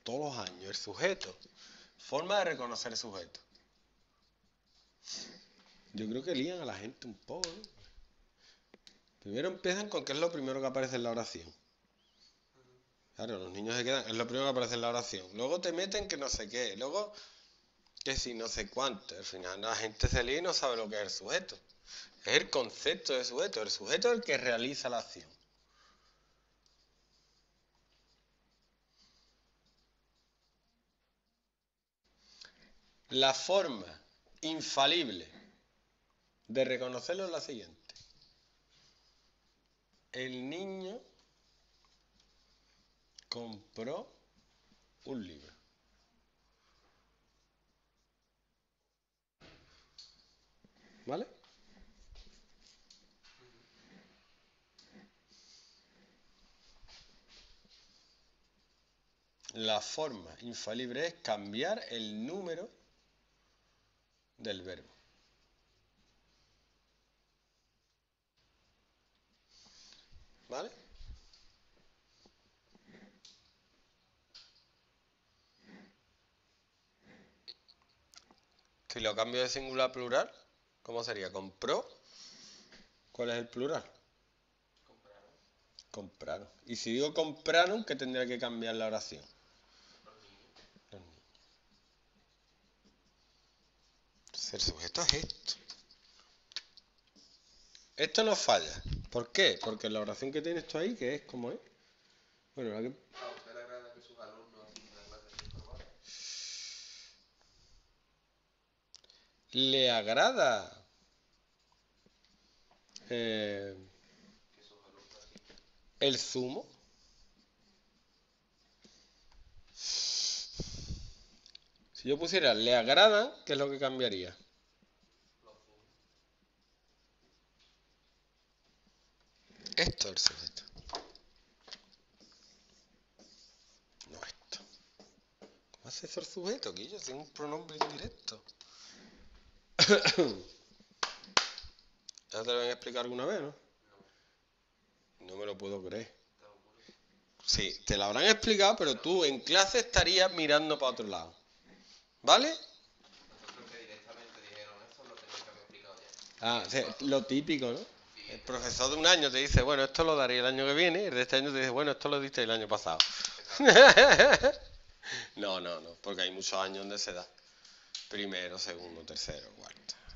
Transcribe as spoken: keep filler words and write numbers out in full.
todos los años. El sujeto. Forma de reconocer el sujeto. Yo creo que lían a la gente un poco, ¿no? Primero empiezan con qué es lo primero que aparece en la oración. Claro, los niños se quedan, es lo primero que aparece en la oración. Luego te meten que no sé qué. Luego que si no sé cuánto. Al final la gente se lía y no sabe lo que es el sujeto. Es el concepto de sujeto. El sujeto es el que realiza la acción. La forma infalible de reconocerlo es la siguiente. El niño compró un libro. ¿Vale? La forma infalible es cambiar el número del verbo. ¿Vale? Si lo cambio de singular a plural, ¿cómo sería? ¿Compró? ¿Cuál es el plural? Compraron. Compraron. Y si digo compraron, ¿qué tendría que cambiar la oración? Los niños. Los niños. Entonces el sujeto es esto. Esto no falla. ¿Por qué? Porque la oración que tiene esto ahí, que es como es. Bueno, la que... ¿A usted le agrada que sus alumnos asisten a clases informales? Le agrada eh, Que sus alumnos asistan. el zumo. Si yo pusiera le agradan, ¿qué es lo que cambiaría? Los zumos. Esto es el sujeto. No esto. ¿Cómo hace eso el sujeto, Guillo? Si es un pronombre indirecto. ¿Ya te lo habían explicado alguna vez, no? No. No me lo puedo creer. Te lo juro. Sí, te lo habrán explicado, pero tú en clase estarías mirando para otro lado. ¿Vale? Nosotros que directamente dijeron eso lo tenían que haber explicado ya. Ah, o sea, lo típico, ¿no? Sí, El te profesor de un año te dice, bueno, esto lo daré el año que viene, y el de este año te dice, bueno, esto lo diste el año pasado. No, no, no, porque hay muchos años donde se da. Primero, segundo, tercero, cuarto.